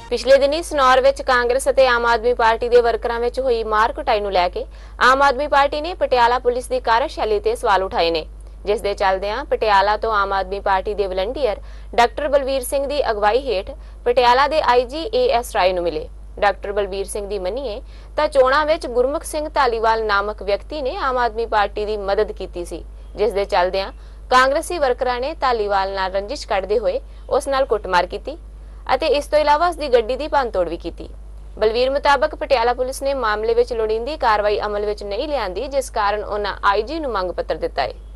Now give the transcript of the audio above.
ਪਿਛਲੇ ਦਿਨੀ ਸਨੌਰ ਵਿੱਚ ਕਾਂਗਰਸ ਅਤੇ ਆਮ ਆਦਮੀ ਪਾਰਟੀ ਦੇ ਵਰਕਰਾਂ ਵਿੱਚ ਹੋਈ ਮਾਰ ਕੁਟਾਈ ਨੂੰ ਲੈ ਕੇ ਆਮ ਆਦਮੀ ਪਾਰਟੀ ਨੇ ਪਟਿਆਲਾ ਪੁਲਿਸ ਦੀ ਕਾਰਜਸ਼ੈਲੀ ਤੇ ਸਵਾਲ ਉਠਾਏ ਨੇ, ਜਿਸ ਦੇ ਚੱਲਦਿਆਂ ਪਟਿਆਲਾ ਤੋਂ ਆਮ ਆਦਮੀ ਪਾਰਟੀ ਦੇ ਵਲੰਟੀਅਰ ਡਾਕਟਰ ਬਲਵੀਰ ਸਿੰਘ ਦੀ ਅਗਵਾਈ ਹੇਠ ਪਟਿਆਲਾ ਦੇ ਆਈਜੀ ਏਐਸ ਰਾਏ ਨੂੰ ਮਿਲੇ। ਡਾਕਟਰ ਬਲਵੀਰ ਸਿੰਘ ਦੀ ਮੰਨੀਏ ਤਾਂ ਚੋਣਾਂ ਵਿੱਚ ਗੁਰਮੁਖ ਸਿੰਘ ਧਾਲੀਵਾਲ ਨਾਮਕ ਵਿਅਕਤੀ ਨੇ ਆਮ ਆਦਮੀ ਪਾਰਟੀ ਦੀ ਮਦਦ ਕੀਤੀ ਸੀ, ਜਿਸ ਦੇ ਚੱਲਦਿਆਂ ਕਾਂਗਰਸੀ ਵਰਕਰਾਂ ਨੇ ਧਾਲੀਵਾਲ ਨਾਲ ਰੰਜਿਸ਼ ਕੱਢਦੇ ਹੋਏ ਉਸ ਨਾਲ ਕੁੱਟਮਾਰ ਕੀਤੀ ਅਤੇ ਇਸ ਤੋਂ ਇਲਾਵਾ ਉਸ ਦੀ ਗੱਡੀ ਦੀ ਭੰਨਤੋੜ ਵੀ ਕੀਤੀ। ਬਲਵੀਰ ਮੁਤਾਬਕ ਪਟਿਆਲਾ ਪੁਲਿਸ ਨੇ ਮਾਮਲੇ ਵਿੱਚ ਲੋੜੀਂਦੀ ਕਾਰਵਾਈ ਅਮਲ ਵਿੱਚ ਨਹੀਂ ਲਿਆਂਦੀ, ਜਿਸ ਕਾਰਨ ਉਹਨਾਂ ਆਈਜੀ ਨੂੰ ਮੰਗ ਪੱਤਰ ਦਿੱਤਾ ਹੈ।